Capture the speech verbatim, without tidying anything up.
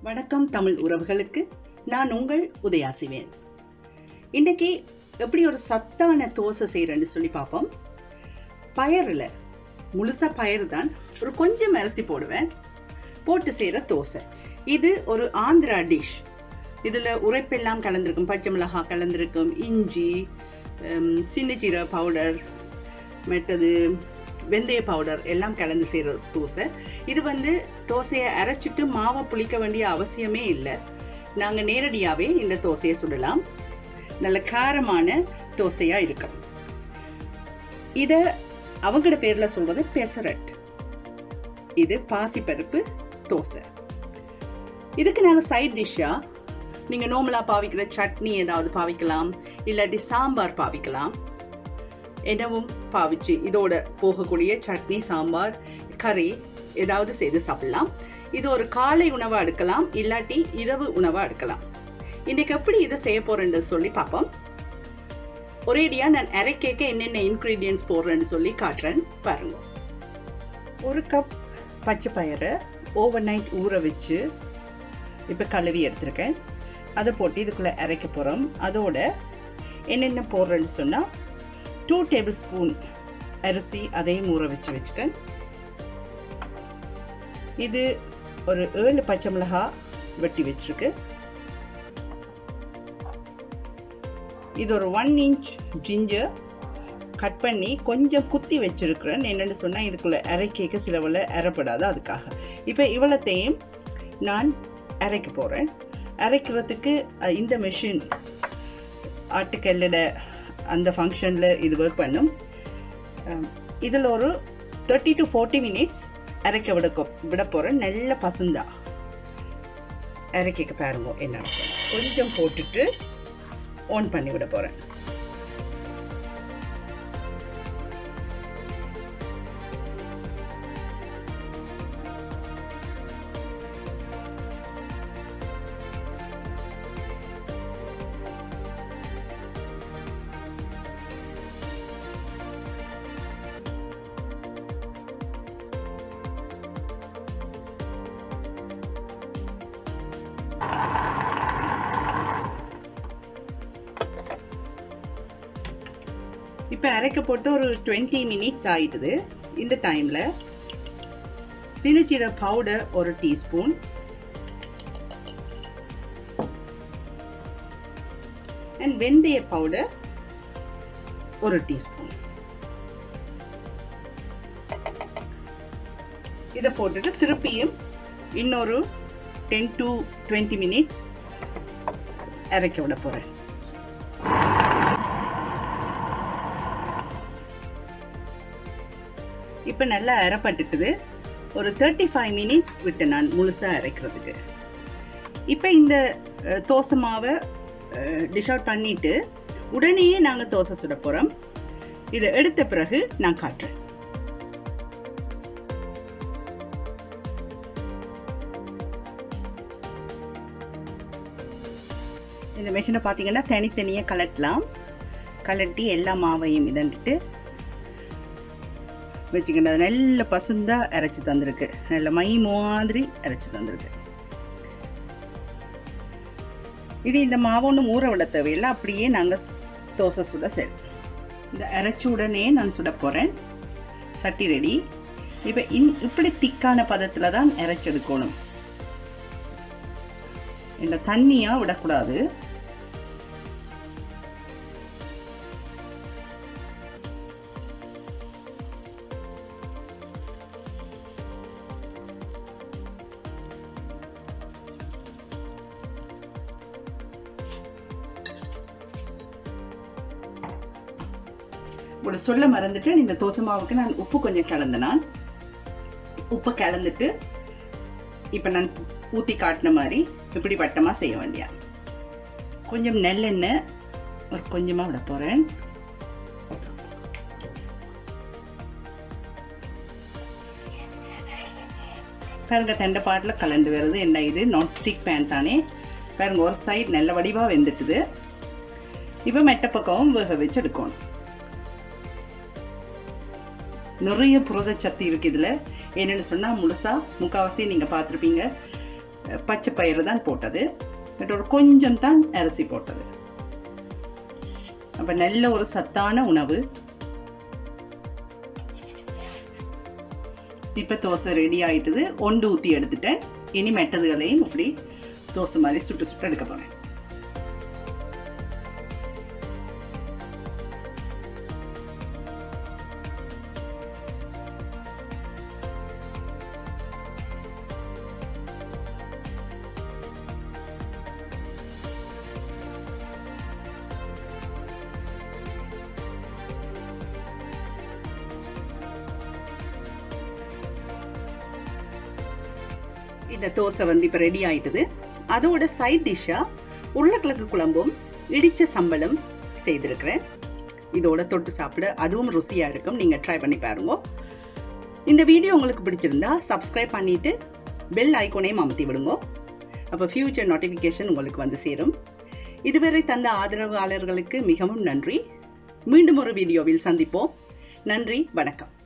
வணக்கம் தமிழ் உறவுகளுக்கு, நான் உங்கள் உதயாசிவேன். இன்னைக்கு எப்படி ஒரு சத்தான தோசை செய்யறேன்னு சொல்லி பார்ப்போம். பயறுல முழுசா பயறு தான், ஒரு கொஞ்சம் அரிசி போடுவேன், போட்டு செய்யற தோசை. இது ஒரு ஆந்திரா டிஷ். இதுல உரைப்பெல்லாம் கலந்திருக்கும், பச்சை மிளகாய் கலந்திருக்கும், இஞ்சி, சின்ன ஜீரக பவுடர், மற்றது வெந்தய பவுடர் எல்லாம் கலந்து செய்யற தோசை. இது வந்து தோசையை அரைச்சிட்டு மாவை புளிக்க வேண்டிய அவசியமே இல்லை. நாங்க நேரடியாவே இந்த தோசையை சுடலாம். நல்ல காரமான தோசையா இருக்கும். இத அவங்களோட பேர்ல சொல்றது பெசரட். இது பாசிப்பருப்பு தோசை. இதுக்கு நாங்க சைட் டிஷ்ஷா நீங்க நார்மலா பாவிக்கிற சட்னி ஏதாவது பாவிக்கலாம், இல்லாட்டி சாம்பார் பாவிக்கலாம். என்னவும் பாவிச்சு இதோட போகக்கூடிய சட்னி, சாம்பார், கறி ஏதாவது செய்து சாப்பிடலாம். இது ஒரு காலை உணவா எடுக்கலாம், இல்லாட்டி இரவு உணவா எடுக்கலாம். இன்னைக்கு எப்படி இதை செய்ய போறேன்னு சொல்லி பார்ப்போம். ஒரேடியா நான் அரைக்கேக்க என்னென்ன இன்கிரீடியன்ஸ் போடுறேன்னு சொல்லி காட்டுறேன், பாருங்க. ஒரு கப் பச்சை பயிரை ஓவர் நைட் ஊற வச்சு இப்ப கழுவி எடுத்திருக்கேன். அதை போட்டு இதுக்குள்ள அரைக்க போறோம். அதோட என்னென்ன போடுறேன்னு சொன்னா, டூ டேபிள் ஸ்பூன் அரிசி அதையும் ஊற வச்சு வச்சுக்கேன். இது ஒரு ஏழு பச்சை மிளகாய் வெட்டி வச்சிருக்கு. இது ஒரு ஒன் இன்ச் ஜிஞ்சர் கட் பண்ணி கொஞ்சம் குத்தி வச்சிருக்கிறேன். என்னன்னு சொன்னா இதுக்குள்ள அரைக்க சிலவள அரைப்படாது, அதுக்காக. இப்ப இவ்வளத்தையும் நான் அரைக்க போறேன். அரைக்கிறதுக்கு இந்த மெஷின் ஆட்டுக்கல்லட அந்த ஃபங்க்ஷன்ல இது ஒர்க் பண்ணும். இதுல ஒரு தேர்ட்டி டு ஃபோர்ட்டி மினிட்ஸ் அரைக்க விட விட போறேன். நல்ல பசுந்தா அரைக்க பாருங்க. என்ன கொஞ்சம் போட்டுட்டு ஆன் பண்ணி விட போறேன். இப்ப அரைக்க போட்டு ஒரு டுவெண்ட்டி மினிட்ஸ் ஆயிடுது. இந்த டைம்ல சின்னஜீரக பவுடர் ஒரு டீஸ்பூன், அண்ட் வெந்தய பவுடர் ஒரு டீஸ்பூன். இதை போட்டுட்டு திருப்பியும் இன்னொரு டென் டு டுவெண்ட்டி மினிட்ஸ் அரைக்க விட போறேன். இப்ப நல்லா அரைப்பட்டுட்டுது. ஒரு தேர்ட்டி ஃபைவ் மினிட்ஸ் விட்டு நான் முழுசா அரைக்கிறதுக்கு. இப்ப இந்த தோசை மாவை டிஷ் அவுட் பண்ணிட்டு உடனே நாங்க தோசை சுட போறோம். இதை எடுத்த பிறகு நான் காட்டுறேன். இந்த மெஷினை பாத்தீங்கன்னா தனித்தனியா கலட்டலாம். கலட்டி எல்லா மாவையும் இதன்ட்டு வச்சுக்கிட்டு நல்ல பசுந்தா அரைச்சு தந்திருக்கு. நல்ல மை மாதிரி அரைச்சு தந்திருக்கு. இது இந்த மாவு ஒன்றும் ஊற விட தேவையில்லை, அப்படியே நாங்க தோசை சுட சரி. இந்த அரைச்ச உடனே நான் சுட போறேன். சட்டி ரெடி. இப்ப இப்படி திக்கான பதத்துல தான் அரைச்செடுக்கணும். இந்த தண்ணியா விடக்கூடாது. சொல்ல மறந்துட்டு, இந்த தோசை மாவுக்கு நான் உப்பு கொஞ்சம் கலந்தேன். உப்பு கலந்துட்டு இப்ப நான் ஊத்தி காட்டின மாதிரி இப்படி வட்டமா செய்ய வேண்டிய. கொஞ்சம் நெல்லெண்ணெய் ஒரு கொஞ்சமா விட போறேன். பாருங்க, தண்டை பாட்டில் கலந்து வருது. என்ன இது நான் ஸ்டிக் பேன் தானே. பாருங்க, ஒரு சைடு நல்ல வடிவா வெந்துட்டுது. இப்ப மெட்ட பக்கமும் வேக வச்சு எடுக்கணும். நிறைய புரதச்சத்து இருக்கு இதுல. என்னன்னு சொன்னா, முழுசா முக்காவாசி நீங்க பார்த்திருப்பீங்க, பச்சை பயிறு தான் போட்டது, ஒரு கொஞ்சம் தான் அரிசி போட்டது. அப்ப நல்ல ஒரு சத்தான உணவு. இப்ப தோசை ரெடி ஆயிட்டது. ஒன்று ஊத்தி எடுத்துட்டேன். இனி மெட்டதுகளையும் இப்படி தோசை மாதிரி சுட்டு சுட்டு எடுக்க போறேன். இந்த தோசை வந்து இப்ப ரெடி ஆயிட்டது. அதோட சைட் டிஷ்ஷா உருளைக்கிழங்கு குழம்பும் இடிச்ச சம்பளம் செய்திருக்கிறேன். இதோட தொட்டு சாப்பிட அதுவும் ருசியா இருக்கும். நீங்க ட்ரை பண்ணி பாருங்க. இந்த வீடியோ உங்களுக்கு பிடிச்சிருந்தா சப்ஸ்கிரைப் பண்ணிட்டு பெல் ஐகானையும் அமுத்தி விடுங்க. அப்ப ஃபியூச்சர் நோட்டிபிகேஷன் உங்களுக்கு வந்து சேரும். இதுவரை தந்த ஆதரவாளர்களுக்கு மிகவும் நன்றி. மீண்டும் ஒரு வீடியோவில் சந்திப்போம். நன்றி, வணக்கம்.